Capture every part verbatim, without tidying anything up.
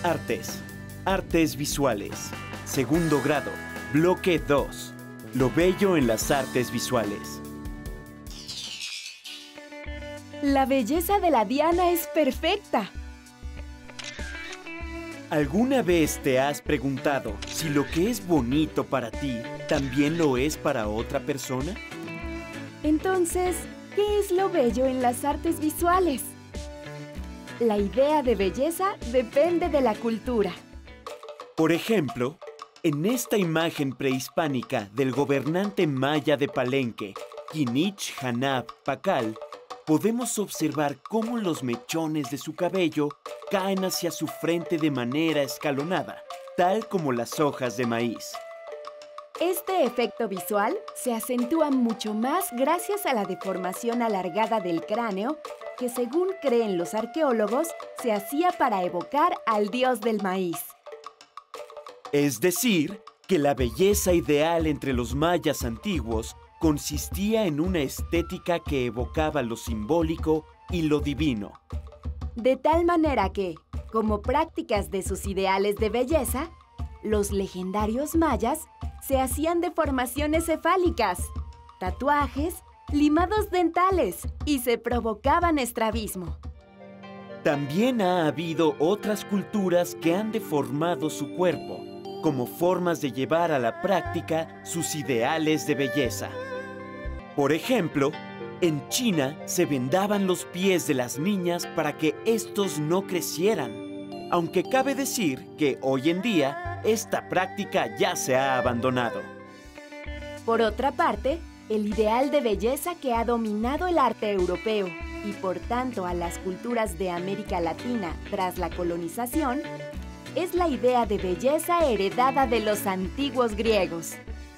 Artes. Artes visuales. Segundo grado. Bloque dos. Lo bello en las artes visuales. La belleza de la Diana es perfecta. ¿Alguna vez te has preguntado si lo que es bonito para ti también lo es para otra persona? Entonces, ¿qué es lo bello en las artes visuales? La idea de belleza depende de la cultura. Por ejemplo, en esta imagen prehispánica del gobernante maya de Palenque, Kinich Hanab Pakal, podemos observar cómo los mechones de su cabello caen hacia su frente de manera escalonada, tal como las hojas de maíz. Este efecto visual se acentúa mucho más gracias a la deformación alargada del cráneo que, según creen los arqueólogos, se hacía para evocar al dios del maíz. Es decir, que la belleza ideal entre los mayas antiguos consistía en una estética que evocaba lo simbólico y lo divino. De tal manera que, como prácticas de sus ideales de belleza, los legendarios mayas se hacían deformaciones cefálicas, tatuajes, limados dentales y se provocaban estrabismo. También ha habido otras culturas que han deformado su cuerpo, como formas de llevar a la práctica sus ideales de belleza. Por ejemplo, en China se vendaban los pies de las niñas para que estos no crecieran, aunque cabe decir que hoy en día esta práctica ya se ha abandonado. Por otra parte, el ideal de belleza que ha dominado el arte europeo y por tanto a las culturas de América Latina tras la colonización, es la idea de belleza heredada de los antiguos griegos.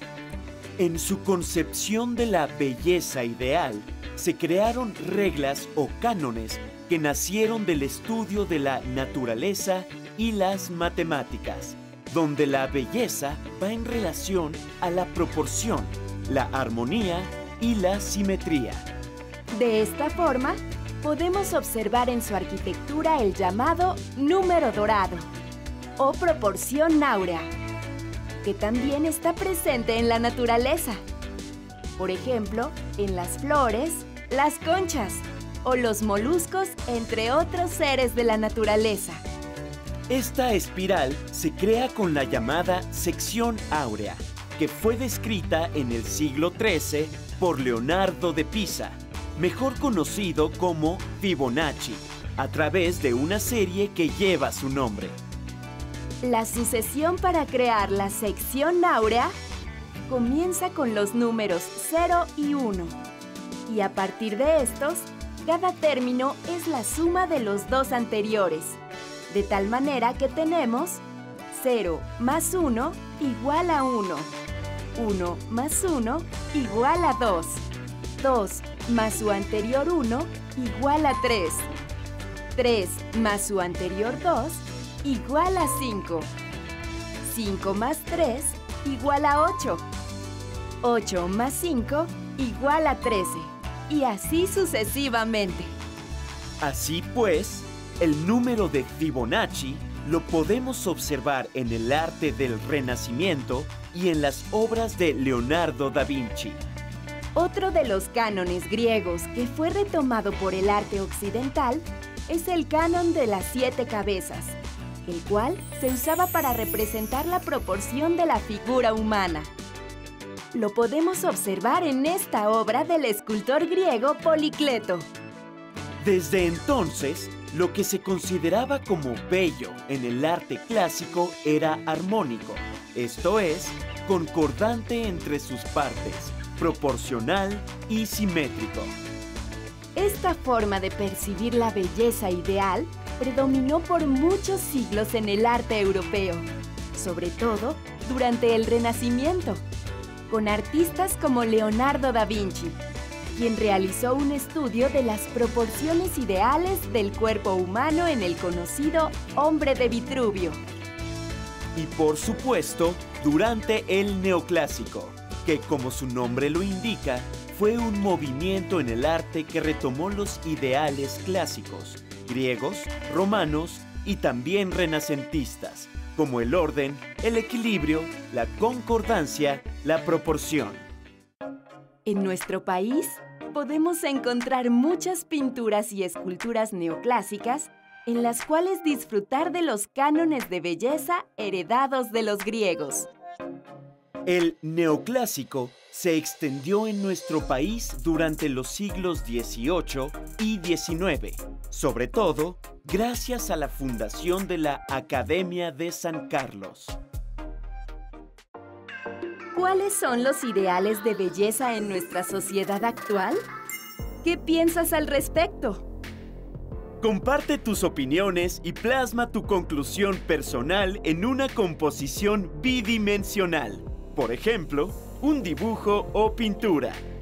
En su concepción de la belleza ideal, se crearon reglas o cánones que nacieron del estudio de la naturaleza y las matemáticas, donde la belleza va en relación a la proporción, la armonía y la simetría. De esta forma, podemos observar en su arquitectura el llamado número dorado o proporción áurea, que también está presente en la naturaleza. Por ejemplo, en las flores, las conchas o los moluscos, entre otros seres de la naturaleza. Esta espiral se crea con la llamada sección áurea, que fue descrita en el siglo trece por Leonardo de Pisa, mejor conocido como Fibonacci, a través de una serie que lleva su nombre. La sucesión para crear la sección áurea comienza con los números cero y uno, y a partir de estos, cada término es la suma de los dos anteriores, de tal manera que tenemos cero más uno igual a uno, uno más uno igual a dos, dos más su anterior uno igual a tres, tres más su anterior dos igual a cinco, cinco más tres igual a ocho, ocho más cinco igual a trece, y así sucesivamente. Así pues, el número de Fibonacci lo podemos observar en el arte del Renacimiento y en las obras de Leonardo da Vinci. Otro de los cánones griegos que fue retomado por el arte occidental es el canon de las siete cabezas, el cual se usaba para representar la proporción de la figura humana. Lo podemos observar en esta obra del escultor griego Policleto. Desde entonces, lo que se consideraba como bello en el arte clásico era armónico, esto es, concordante entre sus partes, proporcional y simétrico. Esta forma de percibir la belleza ideal predominó por muchos siglos en el arte europeo, sobre todo durante el Renacimiento, con artistas como Leonardo da Vinci, quien realizó un estudio de las proporciones ideales del cuerpo humano en el conocido Hombre de Vitruvio. Y por supuesto, durante el Neoclásico, que como su nombre lo indica, fue un movimiento en el arte que retomó los ideales clásicos, griegos, romanos y también renacentistas, como el orden, el equilibrio, la concordancia, la proporción. En nuestro país podemos encontrar muchas pinturas y esculturas neoclásicas en las cuales disfrutar de los cánones de belleza heredados de los griegos. El neoclásico se extendió en nuestro país durante los siglos dieciocho y diecinueve, sobre todo gracias a la fundación de la Academia de San Carlos. ¿Cuáles son los ideales de belleza en nuestra sociedad actual? ¿Qué piensas al respecto? Comparte tus opiniones y plasma tu conclusión personal en una composición bidimensional. Por ejemplo, un dibujo o pintura.